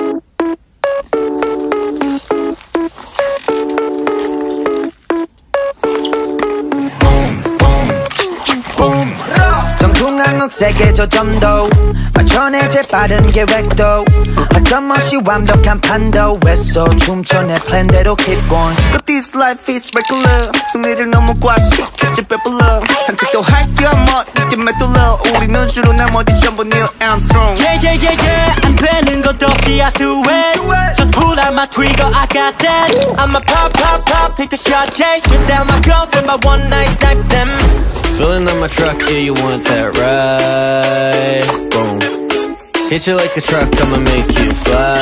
정중앙국 세계 조점도 맞춰내제 빠른 계획도 하점없이 완벽한 판도 왜소 춤춰 내 플랜대로 keep going. But this life is regular. 승리를 너무 과식했지 배불러. 산책도 할게 뭐 이제 메돌러. 우리는 주로 나머지 전부 Neil Armstrong. Yeah 안 되는 것 없이 I do it. Just pull out my trigger, I got that. I'ma pop, take the shot, chase. Shoot down my girlfriend by one night, snipe them. Filling up my truck, yeah, you want that ride? Boom. Hit you like a truck, I'ma make you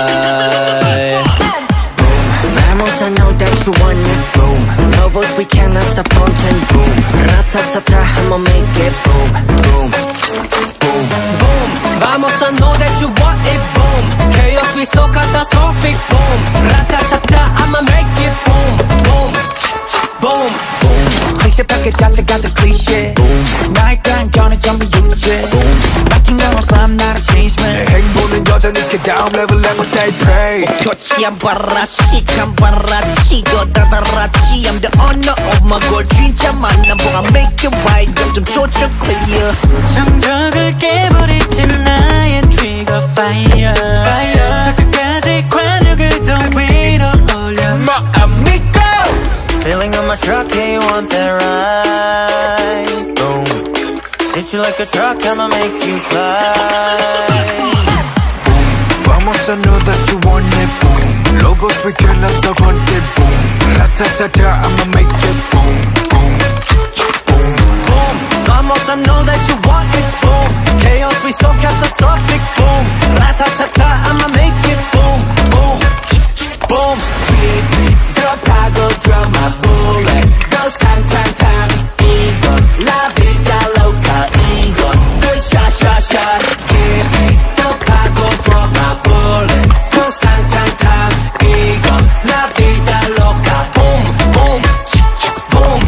fly. Boom. Vamos, I know that you want it. Boom. Lobos, we cannot stop haunting. Boom. Ratatata, I'ma make it. Boom. Boom. Boom. Boom. Vamos, I know that you want it. Boom. Chaos, we so catastrophic. Boom. Ratatata, I'ma make it. Boom. Boom. Boom. 클리셰 팩트 자체가 더 클리셰 나의 딴견은 전부 유죄 맡긴 건 없어 I'm not a change man 내 행보는 여전히 그 다음 레벨 내고 stay pray 표치 안 봐라 시간 봐라 치고 다다라치 I'm the owner of my goal 진짜 만나보가 make it right 좀 조져 clear 정적을 깨버리지 나의 trigger fire 저 끝까지 관역을 더 위로 올려 amigo Feeling on my truck, yeah, you want that ride? Boom. Hit you like a truck, I'ma make you fly. Boom. Vamos, I know that you want it. Boom. Lobos, we cannot stop haunted. Boom. Ratatata, I'ma make it. Boom. Boom. Boom. Boom. Vamos, I know that you want it. Boom. Chaos, we so catastrophic. Boom. Ratatata, I'ma make it. Boom. Boom. Boom. Drop my bullet. Goes tang. Egon, la vida loca. Egon, good shot. Give me the pago, drop my bullet. Goes tang. Egon, la vida loca. Boom, boom, boom.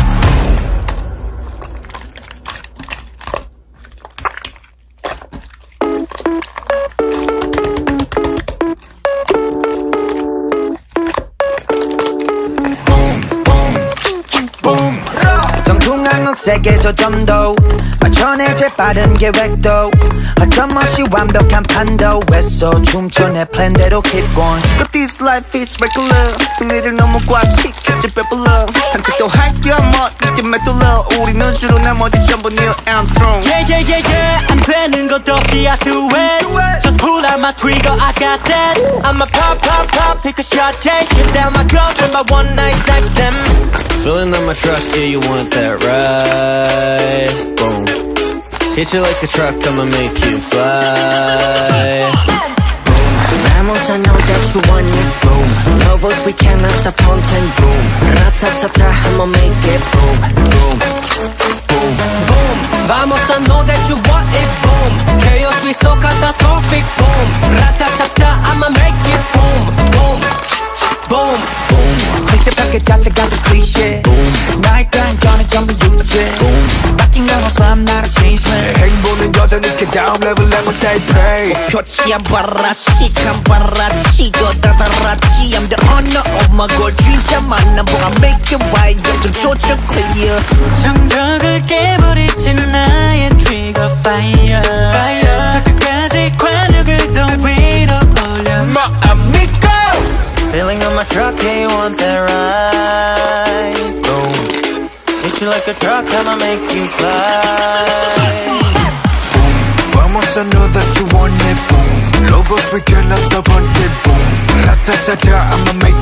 정중앙국 세계 조점도 맞춰내제 빠른 계획도 하점없이 완벽한 판도 왜소 춤춰 내 플랜대로 keep going. But this life is regular. 승리를 너무 과식했지 배불러. 산책도 할게 뭐 이제 메돌러. 우리는 주로 나머지 전부 Neil Armstrong. Yeah 안 되는 것 없이 I do it. Just pull out my trigger, I got that. I'ma pop, take a shot, chase. Shoot down my girlfriend by one night, snipe them. Filling up my truck, yeah, you want that ride? Boom. Hit you like a truck, I'ma make you fly. Boom. Vamos, I know that you want it. Boom. Lobos, we cannot stop haunting. Boom. Ratatata, I'ma make it. Boom. Boom. Boom. Boom. Vamos, I know that you want it. Boom. Chaos, we so catastrophic. Boom. Ratatata, I'ma make it. Boom. Boom. Boom. 클리셰 팩트 자체가 더 클리셰 나의 딴견은 전부 유죄 맡긴 건 없어 I'm not a change man 내 행보는 여전히 그 다음 레벨 내고 stay pray 표치 안 봐라 시간 봐라 치고 다다라치 I'm the owner of my goal 진짜 만나보가 make it right 좀 조져 clear 정적을 깨버리지 나의 trigger fire 저 끝까지 관역을 더 위로 올려 amigo Feeling on my truck, yeah, you want that ride? Boom. Hit you like a truck, I'ma make you fly. Boom. Vamos, I know that you want it. Boom. Lobos, we cannot stop haunted. Boom. Ratatata, I'ma make